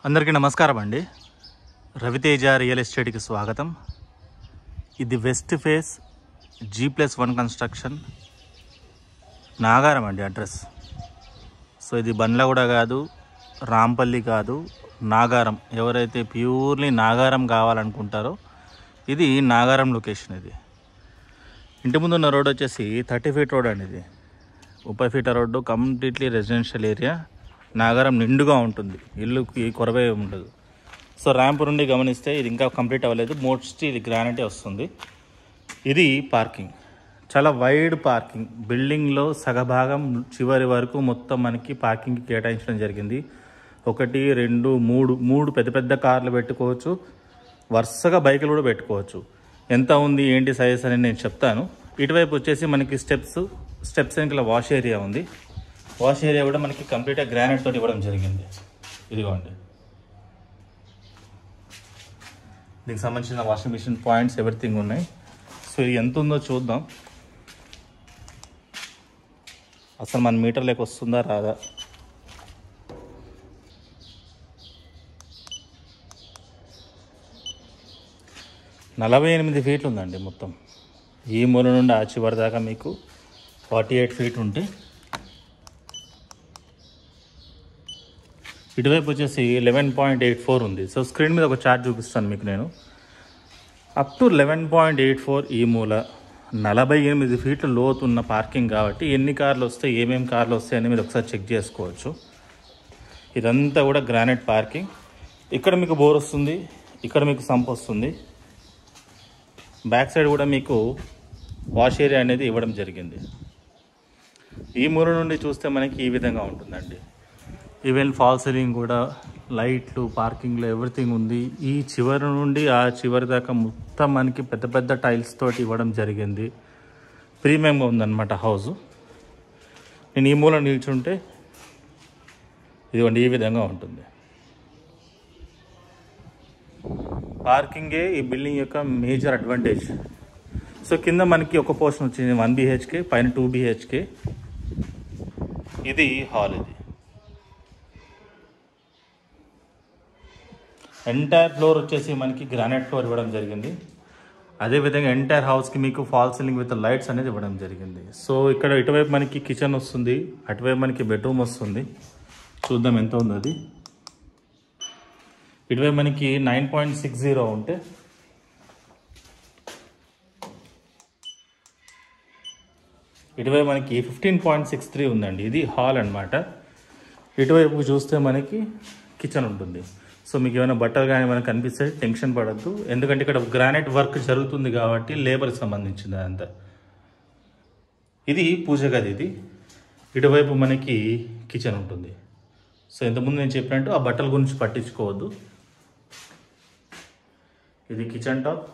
అందరికీ నమస్కారం అండి. రవితేజ రియల్ ఎస్టేట్కి స్వాగతం. ఇది west face G+1 construction, Nagaram అండి అడ్రస్. సో ఇది బండ్లగూడ కాదు, రాంపల్లి కాదు, నాగారం. ఎవరైతే ప్యూర్లీ నాగారం కావాలనుకుంటారో ఇది నాగారం లొకేషన్. ఇది ఇంటి ముందు ఉన్న రోడ్ వచ్చేసి 30 ఫీట్ రోడ్ అండి. ఇది 30 feet road, completely residential area. Nagaram నిండుగా ఉంటుంది, ఇల్లుకి కొరవే ఉండదు. సో ర్యాంప్ నుండి గమనిస్తే ఇది ఇంకా కంప్లీట్ అవ్వలేదు, మోస్ట్లీ ఇది గ్రానైటే వస్తుంది. ఇది పార్కింగ్, చాలా వైడ్ పార్కింగ్. బిల్డింగ్లో సగభాగం చివరి వరకు మొత్తం మనకి పార్కింగ్కి కేటాయించడం జరిగింది. 1, 2, 3 పెద్ద పెద్ద కార్లు పెట్టుకోవచ్చు, వరుసగా బైకులు కూడా పెట్టుకోవచ్చు. ఎంత ఉంది ఏంటి సైజ్ అని నేను చెప్తాను. ఇటువైపు వచ్చేసి మనకి స్టెప్స్ వెనకాల వాష్ ఏరియా ఉంది. వాష్ ఏరియా కూడా మనకి కంప్లీట్గా గ్రానైట్ తోటి ఇవ్వడం జరిగింది. ఇదిగోండి, దీనికి సంబంధించిన వాషింగ్ మిషన్ పాయింట్స్ ఎవ్రీథింగ్ ఉన్నాయి. సో ఇది ఎంత ఉందో చూద్దాం. అసలు మన మీటర్లోకి వస్తుందా రాదా? నలభై 48 ఫీట్లు ఉందండి మొత్తం. ఈ మూల నుండి ఆ చివరి దాకా మీకు 48 ఫీట్ ఉంటే, ఇటువైపు వచ్చేసి 11.84 ఉంది. సో స్క్రీన్ మీద ఒక చార్ట్ చూపిస్తాను మీకు నేను. అప్ టు 11.84 ఈ మూల 48 ఫీట్ల లోతున్న పార్కింగ్ కాబట్టి ఎన్ని కార్లు వస్తాయి, ఏమేమి కార్లు వస్తాయి అని మీరు ఒకసారి చెక్ చేసుకోవచ్చు. ఇదంతా కూడా గ్రానైట్ పార్కింగ్. ఇక్కడ మీకు బోర్ వస్తుంది, ఇక్కడ మీకు సంప్ వస్తుంది. బ్యాక్ సైడ్ కూడా మీకు వాష్ ఏరియా అనేది ఇవ్వడం జరిగింది. ఈ మూల నుండి చూస్తే మనకి ఈ విధంగా ఉంటుందండి. ఈవెన్ ఫాల్ సీలింగ్ కూడా, లైట్లు, పార్కింగ్లో ఎవ్రీథింగ్ ఉంది. ఈ చివరి నుండి ఆ చివరి దాకా మొత్తం మనకి పెద్ద పెద్ద టైల్స్ తోటి ఇవ్వడం జరిగింది. ప్రీమియంగా ఉందన్నమాట హౌస్. నేను ఈ మూల నిల్చుంటే ఇదిగోండి ఈ విధంగా ఉంటుంది. పార్కింగే ఈ బిల్డింగ్ యొక్క మేజర్ అడ్వాంటేజ్. సో కింద మనకి ఒక పోర్షన్ వచ్చింది 1 BHK, పైన 2 BHK. ఇది హాల్. ఇది ఎంటైర్ ఫ్లోర్ వచ్చేసి మనకి గ్రానైట్ ఫ్లోర్ ఇవ్వడం జరిగింది. అదేవిధంగా ఎంటైర్ హౌస్కి మీకు ఫాల్ సీలింగ్ విత్ లైట్స్ అనేది ఇవ్వడం జరిగింది. సో ఇక్కడ ఇటువైపు మనకి కిచెన్ వస్తుంది, అటువైపు మనకి బెడ్రూమ్ వస్తుంది. చూద్దాం ఎంత ఉంది అది. ఇటువైపు మనకి 9.60 ఉంటే, ఇటువైపు మనకి 15.63 ఉందండి. ఇది హాల్ అన్నమాట. ఇటువైపు చూస్తే మనకి కిచెన్ ఉంటుంది. సో మీకు ఏమైనా బట్టలు కానీ మనకు కనిపిస్తే టెన్షన్ పడద్దు, ఎందుకంటే ఇక్కడ గ్రానైట్ వర్క్ జరుగుతుంది కాబట్టి లేబర్కి సంబంధించింది అదంతా. ఇది పూజ గది. ఇది ఇటువైపు మనకి కిచెన్ ఉంటుంది. సో ఇంతకుముందు నేను చెప్పినట్టు ఆ బట్టల గురించి పట్టించుకోవద్దు. ఇది కిచెన్ టాప్.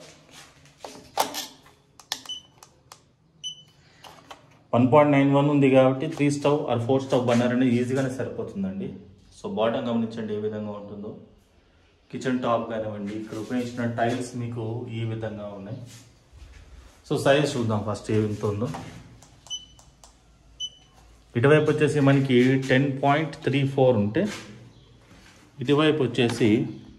1.91 ఉంది కాబట్టి 3 స్టవ్ ఆర్ 4 స్టవ్ బర్నర్ అనేది ఈజీగానే సరిపోతుందండి. సో బాటమ్ గమనించండి ఏ విధంగా ఉంటుందో. కిచెన్ టాప్ కానివ్వండి, ఇక్కడ ఉపయోగించిన టైల్స్ మీకు ఈ విధంగా ఉన్నాయి. సో సైజ్ చూద్దాం ఫస్ట్ ఎంత ఉందో. ఇటువైపు వచ్చేసి మనకి 10.34 ఉంటే, ఇటువైపు వచ్చేసి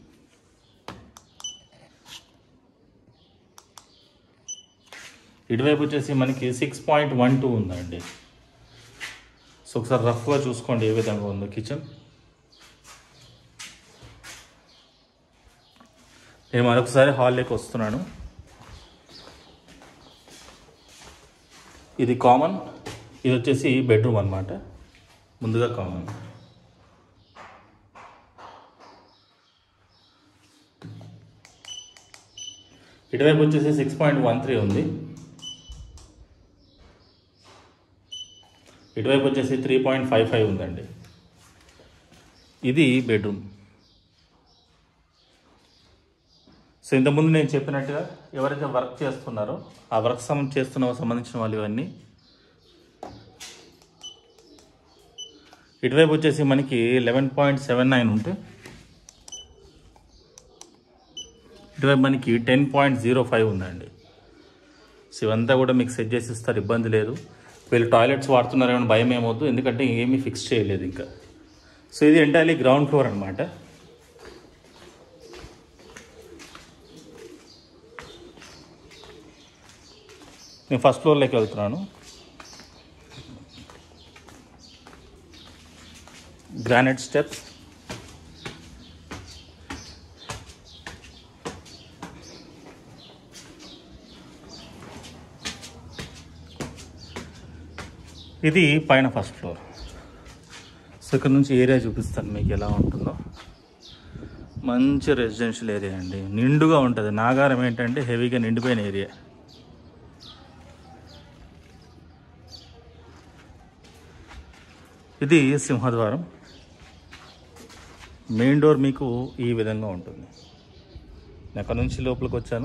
మనకి 6.12 ఉందండి. సో ఒకసారి రఫ్గా చూసుకోండి ఏ విధంగా ఉందో కిచెన్. నేను మరొకసారి హాల్లోకి వస్తున్నాను. ఇది కామన్, ఇది వచ్చేసి బెడ్రూమ్ అన్నమాట. ముందుగా కామన్. ఇటువైపు వచ్చేసి 6.13 ఉంది. ఇటువైపు వచ్చేసి 3.55 ఉందండి. ఇది బెడ్రూమ్. సో ఇంతకుముందు నేను చెప్పినట్టుగా ఎవరైతే వర్క్ చేస్తున్నారో ఆ వర్క్ సంబంధించిన వాళ్ళు ఇవన్నీ. ఇటువైపు వచ్చేసి మనకి 11.79 ఉంటే, ఇటువైపు మనకి 10.05 ఉందండి. సో ఇవంతా కూడా మీకు సెట్ చేసి ఇస్తారు, ఇబ్బంది లేదు. వీళ్ళు టాయిలెట్స్ వాడుతున్నారేమో భయం ఏమవుతుంది, ఎందుకంటే ఏమీ ఫిక్స్ చేయలేదు ఇంకా. సో ఇది ఎంటైర్లీ గ్రౌండ్ ఫ్లోర్ అనమాట. నేను ఫస్ట్ ఫ్లోర్లోకి వెళ్తున్నాను. గ్రానైట్ స్టెప్స్, ఇది పైన ఫస్ట్ ఫ్లోర్. సో ఇక్కడ నుంచి ఏరియా చూపిస్తాను మీకు ఎలా ఉంటుందో. మంచి రెసిడెన్షియల్ ఏరియా అండి, నిండుగా ఉంటుంది. నాగారం ఏంటంటే హెవీగా నిండిపోయిన ఏరియా. ఇది సింహద్వారం. మెయిన్ డోర్ మీకు ఈ విధంగా ఉంటుంది. నేను అక్కడ నుంచి లోపలికి వచ్చాను.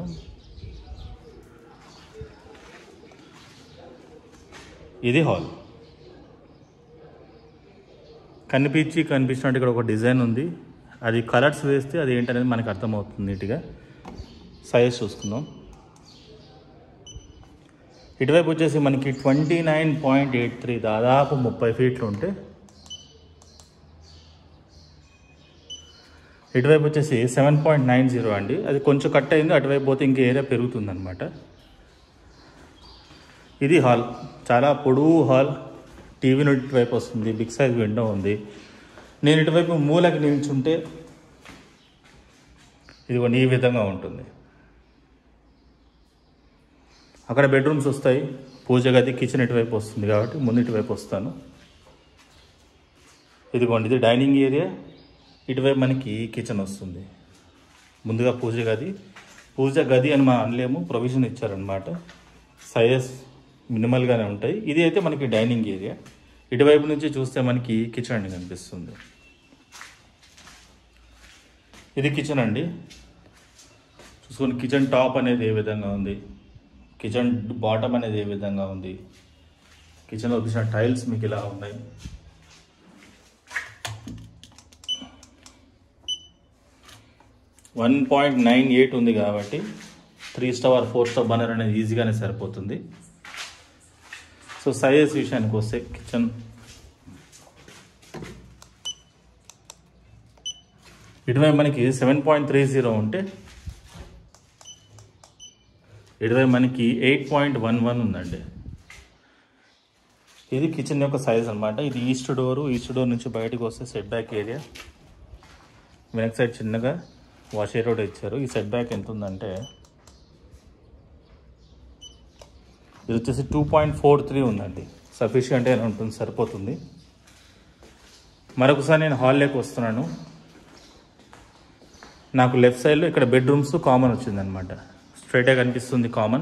ఇది హాల్. కనిపించినట్టు ఇక్కడ ఒక డిజైన్ ఉంది. అది కలర్స్ వేస్తే అది ఏంటనేది మనకు అర్థమవుతుంది నీట్గా. సైజ్ చూసుకుందాం. ఇటువైపు వచ్చేసి మనకి 29.83, దాదాపు 30 ఫీట్లు ఉంటే, ఇటువైపు వచ్చేసి 7.90 అండి. అది కొంచెం కట్ అయింది, అటువైపు పోతే ఇంక ఏరియా పెరుగుతుందన్నమాట. ఇది హాల్, చాలా పొడవు హాల్. టీవీ ఇటువైపు వస్తుంది, బిగ్ సైజ్ విండో ఉంది. నేను ఇటువైపు మూలకి నిల్చుంటే ఇది ఈ విధంగా ఉంటుంది. అక్కడ బెడ్రూమ్స్ వస్తాయి, పూజ గది, కిచెన్ ఇటువైపు వస్తుంది కాబట్టి ముందు ఇటువైపు వస్తాను. ఇదిగోండి, ఇది డైనింగ్ ఏరియా. ఇటువైపు మనకి కిచెన్ వస్తుంది. ముందుగా పూజ గది అని మనం అనలేము, ప్రొవిజన్ ఇచ్చారనమాట. సైజెస్ మినిమల్గానే ఉంటాయి. ఇది అయితే మనకి డైనింగ్ ఏరియా. ఇటువైపు నుంచి చూస్తే మనకి కిచెన్ అని కనిపిస్తుంది. ఇది కిచెన్ అండి. చూసుకొని కిచెన్ టాప్ అనేది ఏ విధంగా ఉంది, కిచెన్ బాటమ్ అనేది ఏ విధంగా ఉంది, కిచెన్లో వచ్చిన టైల్స్ మీకు ఇలా ఉన్నాయి. $1.98 ఉంది కాబట్టి 3 స్టార్ 4 స్టార్ బర్నర్ అనేది ఈజీగానే సరిపోతుంది. సో సైజెస్ విషయానికి వస్తే కిచెన్ ఇటువైపు మనకి 7.30 ఉంటే, ఇటువైపు మనకి 8.11 ఉందండి. ఇది కిచెన్ యొక్క సైజ్ అనమాట. ఇది ఈస్ట్ డోర్ నుంచి బయటకు వస్తే సెట్ బ్యాక్ ఏరియా. వెనక సైడ్ చిన్నగా వాష్ ఏరియా కూడా ఇచ్చారు. ఈ సెట్ బ్యాక్ ఎంత ఉందంటే, ఇది వచ్చేసి 2.43 ఉందండి. సఫిషియంట్ అయినా ఉంటుంది, సరిపోతుంది. మరొకసారి నేను హాల్లోకి వస్తున్నాను. నాకు లెఫ్ట్ సైడ్లో ఇక్కడ బెడ్రూమ్స్ కామన్ వచ్చిందనమాట. స్ట్రైట్గా కనిపిస్తుంది కామన్.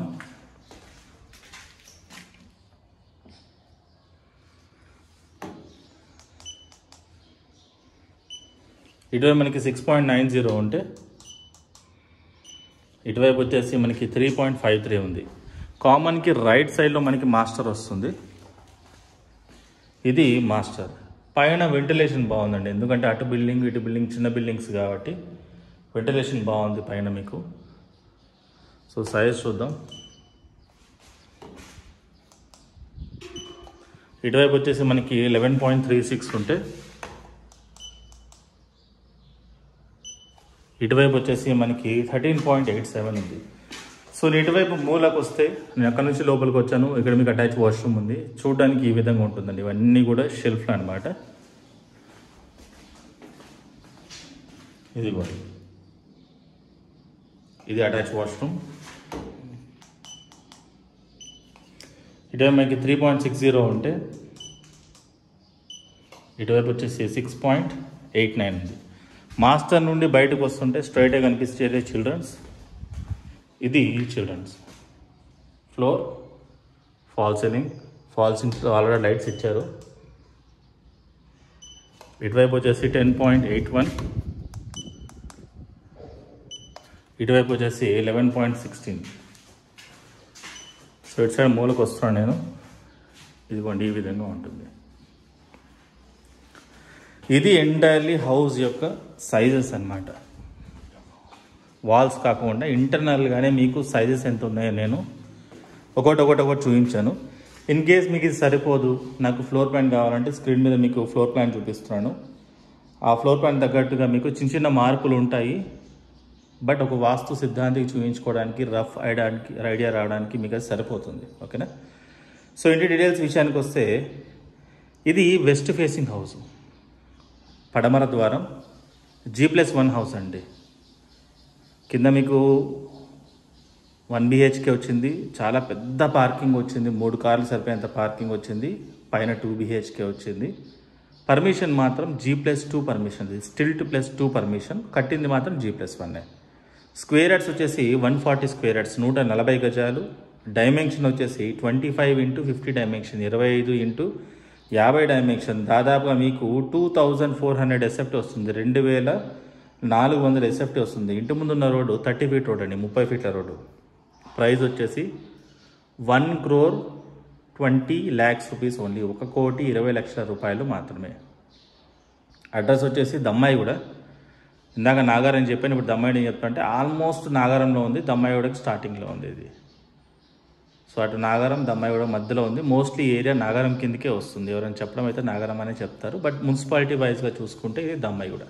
ఇటువైపు మనకి 6.90 ఉంటే, ఇటువైపు వచ్చేసి మనకి 3.53 ఉంది. కామన్కి రైట్ సైడ్లో మనకి మాస్టర్ వస్తుంది. ఇది మాస్టర్. పైన వెంటిలేషన్ బాగుందండి, ఎందుకంటే అటు బిల్డింగ్ ఇటు బిల్డింగ్ చిన్న బిల్డింగ్స్ కాబట్టి వెంటిలేషన్ బాగుంది పైన మీకు. సో సైజ్ చూద్దాం. ఇటువైపు వచ్చేసి మనకి 11.36 ఉంటే, ఇటువైపు వచ్చేసి మనకి 13.87 ఉంది. సో ఇటువైపు మూలకు వస్తే, నేను అక్కడ నుంచి లోపలికి వచ్చాను. ఇక్కడ మీకు అటాచ్ వాష్రూమ్ ఉంది. చూడడానికి ఈ విధంగా ఉంటుందండి. ఇవన్నీ కూడా షెల్ఫ్లు అనమాట. ఇది కూడా, ఇది అటాచ్ వాష్రూమ్. ఇటువైపు మనకి 3.60 ఉంటే, ఇటువైపు వచ్చేసి 6.89 ఉంది. మాస్టర్ నుండి బయటకు వస్తుంటే స్ట్రైట్గా కనిపించేది చిల్డ్రన్స్. ఇది children's. Floor false ceiling already lights ఇచ్చారు. ఇటువైపు వచ్చేసి 10.81, ఇటువైపు వచ్చేసి 11.16. సో ఇటు సైడ్ మూలకు వస్తున్నాను నేను. ఇదిగోండి, ఈ విధంగా ఉంటుంది. ఇది ఎంటైర్లీ హౌస్ యొక్క సైజెస్ అన్నమాట. వాల్స్ కాకుండా ఇంటర్నల్గానే మీకు సైజెస్ ఎంత ఉన్నాయో నేను ఒకటి చూపించాను. ఇన్ కేస్ మీకు ఇది సరిపోదు, నాకు ఫ్లోర్ ప్లాన్ కావాలంటే స్క్రీన్ మీద మీకు ఫ్లోర్ ప్లాన్ చూపిస్తున్నాను. ఆ ఫ్లోర్ ప్లాన్ తగ్గట్టుగా మీకు చిన్న చిన్న మార్పులు ఉంటాయి. బట్ ఒక వాస్తు సిద్ధాంతికి చూపించుకోవడానికి రఫ్ ఐడియా రావడానికి మీకు అది సరిపోతుంది. ఓకేనా. సో ఇంటి డీటెయిల్స్ విషయానికి వస్తే ఇది వెస్ట్ ఫేసింగ్ హౌస్, పడమర ద్వారం, G+1 హౌస్ అండి. కింద మీకు 1 BHK వచ్చింది, చాలా పెద్ద పార్కింగ్ వచ్చింది, 3 కార్లు సరిపోయేంత పార్కింగ్ వచ్చింది, పైన 2 BHK వచ్చింది. పర్మిషన్ మాత్రం G+2 పర్మిషన్, స్టిల్ట్ +2 పర్మిషన్, కట్టింది మాత్రం G+1. స్క్వేర్ యార్డ్స్ వచ్చేసి 140 స్క్వేర్ యార్డ్స్, 140 గజాలు. డైమెన్షన్ వచ్చేసి 25x50 డైమెన్షన్, 25x50 డైమెన్షన్. దాదాపుగా మీకు 2400 SFT వస్తుంది, 2400 SFT వస్తుంది. ఇంటి ముందున్న రోడ్డు 30 ఫీట్ రోడ్ అండి, 30 ఫీట్ల రోడ్డు. ప్రైస్ వచ్చేసి 1,20,00,000 రూపీస్ ఓన్లీ, 1,20,00,000 రూపాయలు మాత్రమే. అడ్రస్ వచ్చేసి దమ్మాయిగూడ. ఇందాక నాగారం చెప్పాను, ఇప్పుడు దమ్మాయిని చెప్తానంటే ఆల్మోస్ట్ నాగారంలో ఉంది, దమ్మాయిగూడకి స్టార్టింగ్లో ఉంది ఇది. సో అటు నాగారం దమ్మాయిగూడ మధ్యలో ఉంది. మోస్ట్లీ ఏరియా నాగారం కిందకే వస్తుంది. ఎవరైనా చెప్పడం అయితే నాగారం అనే చెప్తారు, బట్ మున్సిపాలిటీ వైజ్గా చూసుకుంటే ఇది Dammaiguda,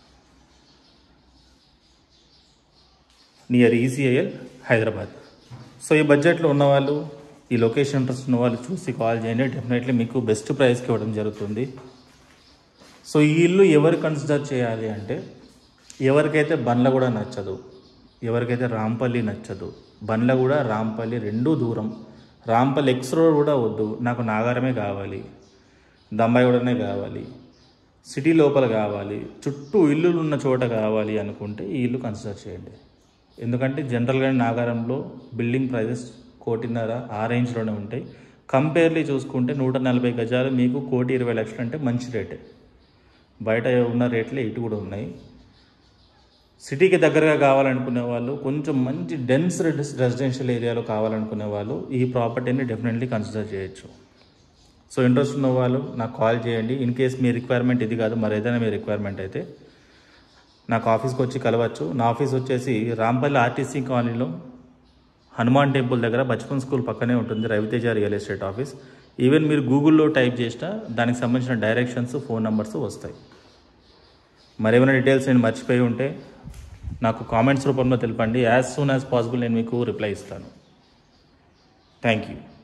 near ECIL Hyderabad. So ఈ బడ్జెట్లో ఉన్నవాళ్ళు, ఈ లొకేషన్ ఇంట్రెస్ట్ ఉన్న వాళ్ళు చూసి కాల్ చేయండి. డెఫినెట్లీ మీకు బెస్ట్ ప్రైస్కి ఇవ్వడం జరుగుతుంది. సో ఈ ఇల్లు ఎవరు కన్సిడర్ చేయాలి అంటే, ఎవరికైతే బండ్లగూడ నచ్చదు, ఎవరికైతే రాంపల్లి నచ్చదు, బండ్లగూడ రాంపల్లి రెండూ దూరం, రాంపల్లి ఎక్స్ రోడ్ కూడా వద్దు, నాకు నాగారమే కావాలి, దమ్మాయిగూడనే కావాలి, సిటీ లోపల కావాలి, చుట్టూ ఇల్లులు ఉన్న చోట కావాలి అనుకుంటే ఈ ఇల్లు కన్సిడర్ చేయండి. ఎందుకంటే జనరల్గా నాగారంలో బిల్డింగ్ ప్రైజెస్ 1,50,00,000 ఆ రేంజ్లోనే ఉంటాయి. కంపేర్లీ చూసుకుంటే 140 గజాలు మీకు 1,20,00,000 అంటే మంచి రేటే. బయట ఉన్న రేట్లే ఇటు కూడా ఉన్నాయి. సిటీకి దగ్గరగా కావాలనుకునే వాళ్ళు, కొంచెం మంచి డెన్స్ రెసిడెన్షియల్ ఏరియాలో కావాలనుకునే వాళ్ళు ఈ ప్రాపర్టీని డెఫినెట్లీ కన్సిడర్ చేయొచ్చు. సో ఇంట్రెస్ట్ ఉన్న వాళ్ళు నాకు కాల్ చేయండి. ఇన్ కేస్ మీ రిక్వైర్మెంట్ ఇది కాదు, మరి ఏదైనా మీ రిక్వైర్మెంట్ అయితే నాకు ఆఫీస్కి వచ్చి కలవచ్చు. నా ఆఫీస్ వచ్చేసి రాంపల్లి RTC కాలనీలో హనుమాన్ టెంపుల్ దగ్గర బచ్పన్ స్కూల్ పక్కనే ఉంటుంది, Raviteja real estate office. Even మీరు గూగుల్లో టైప్ చేసినా దానికి సంబంధించిన డైరెక్షన్స్, ఫోన్ నెంబర్స్ వస్తాయి. మరేమైనా డీటెయిల్స్ నేను మర్చిపోయి ఉంటే నాకు కామెంట్స్ రూపంలో తెలపండి. యాజ్ సూన్ యాజ్ పాసిబుల్ నేను మీకు రిప్లై ఇస్తాను. Thank you.